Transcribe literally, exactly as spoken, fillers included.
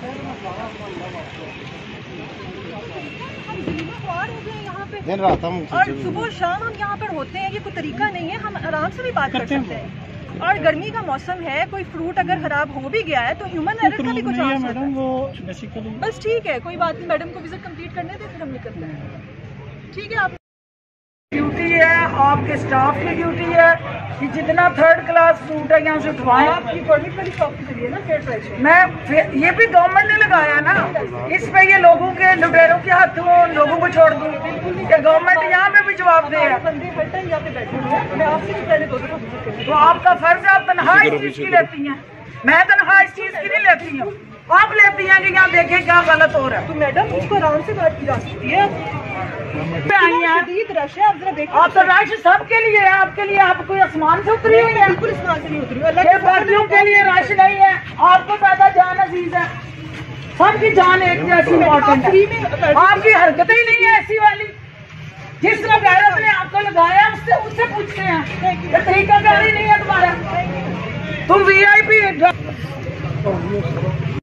دن رات ہم اور صبح شام ہم یہاں پر ہوتے ہیں. یہ کوئی طریقہ نہیں ہے. ہم آرام سے بھی بات کر سکتے ہیں. اور گرمی کا موسم ہے, کوئی فروٹ اگر خراب ہو بھی گیا ہے تو ہیومن ایرر کا بھی کچھ چانس ہوتا ہے. بس ٹھیک ہے, کوئی بات نہیں. میڈم کو وزٹ کمپلیٹ کرنے دیں, پھر ہم نکلتے ہیں. ٹھیک ہے. آپ ڈیوٹی ہے, آپ کے اسٹاف کی ڈیوٹی ہے کہ جتنا تھرڈ کلاس فروٹ ہے یہاں سے اٹھوائیں. آپ کی پرمٹ والی شاپ کے لیے نا فیئر پرائز میں یہ بھی گورنمنٹ نے لگایا نا, اس پہ یہ لوگوں کے لٹیروں کے ہاتھوں لوگوں کو چھوڑ دوں کہ گورنمنٹ یہاں پہ بھی جواب دے. بندے ہر ٹائم یہاں پہ بیٹھے ہوئے ہیں. میں آپ سے بھی پہلے دو دفعہ وزٹ کروں. تو آپ کا فرض ہے, آپ تنہا اس چیز کی لیتی ہیں, میں تنہا اس چیز کی نہیں لیتی ہوں. آپ لیتی ہیں کہ یہاں دیکھیں کیا غلط ہو رہا ہے. تو میڈم اس کو آرام سے بات کی جا سکتی ہے. رش ہے, آپ ذرا دیکھیں. آپ تو رش سب کے لیے ہے, آپ کے لیے آپ کوئی آسمان سے اتری ہوئی ہے. بالکل آسمان سے نہیں اتری ہوئی. باقیوں کے لیے رش نہیں ہے, آپ کو زیادہ جان عزیز ہے. سب کی جان ایک جیسی امپورٹنٹ ہے. آپ کی حرکتیں ہی نہیں ہے ایسی والی. جس وغیرہ نے آپ کو لگایا اس سے اس سے پوچھتے ہیں یہ طریقہ کاری نہیں ہے تمہارا. تم وی آئی پی